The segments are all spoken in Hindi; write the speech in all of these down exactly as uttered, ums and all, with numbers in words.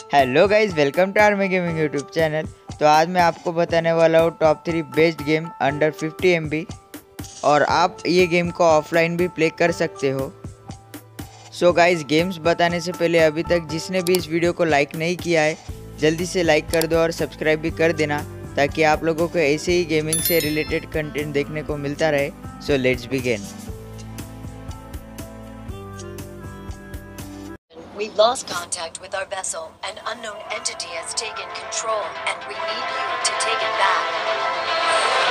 Hello guys, welcome to Army Gaming YouTube channel. तो आज मैं आपको बताने वाला हूँ top three best game under fifty M B और आप ये गेम को ऑफलाइन भी प्ले कर सकते हो। सो गाइज, गेम्स बताने से पहले अभी तक जिसने भी इस वीडियो को लाइक नहीं किया है जल्दी से लाइक कर दो और सब्सक्राइब भी कर देना ताकि आप लोगों को ऐसे ही गेमिंग से रिलेटेड कंटेंट देखने को मिलता रहे। So let's begin. We've lost contact with our vessel. An unknown entity has taken control, and we need you to take it back.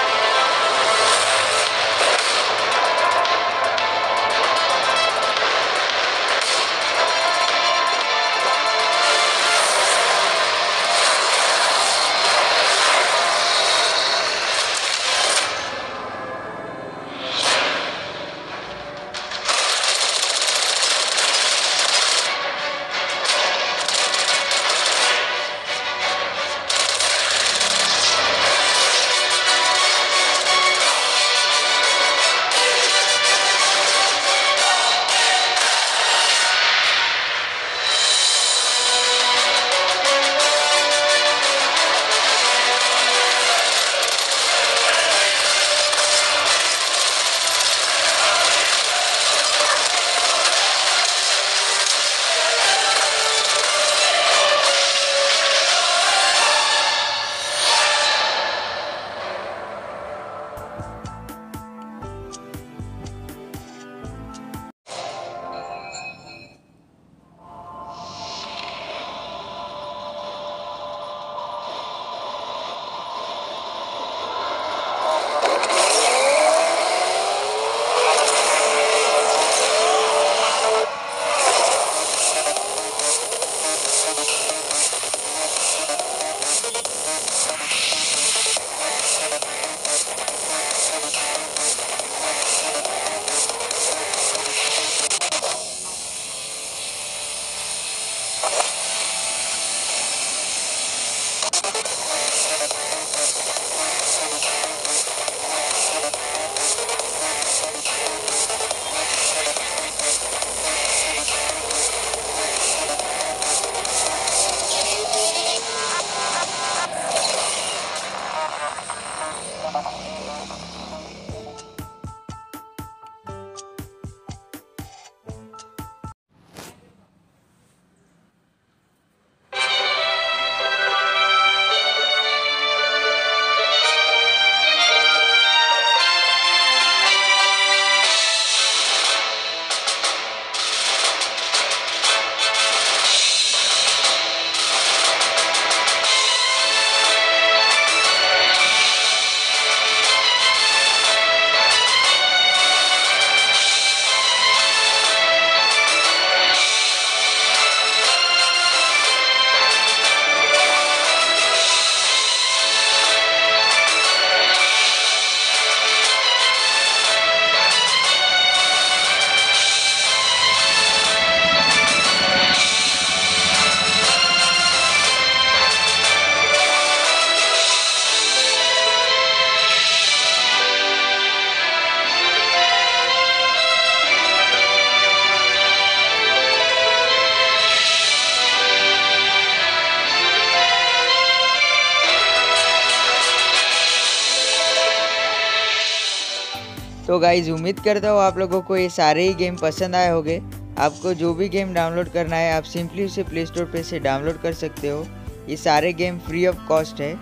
तो गाइज, उम्मीद करता हूँ आप लोगों को ये सारे ही गेम पसंद आए होंगे। आपको जो भी गेम डाउनलोड करना है आप सिंपली उसे प्ले स्टोर पे से डाउनलोड कर सकते हो। ये सारे गेम फ्री ऑफ कॉस्ट है।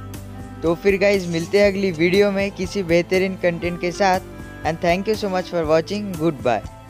तो फिर गाइज, मिलते हैं अगली वीडियो में किसी बेहतरीन कंटेंट के साथ। And thank you so much for watching. Good bye.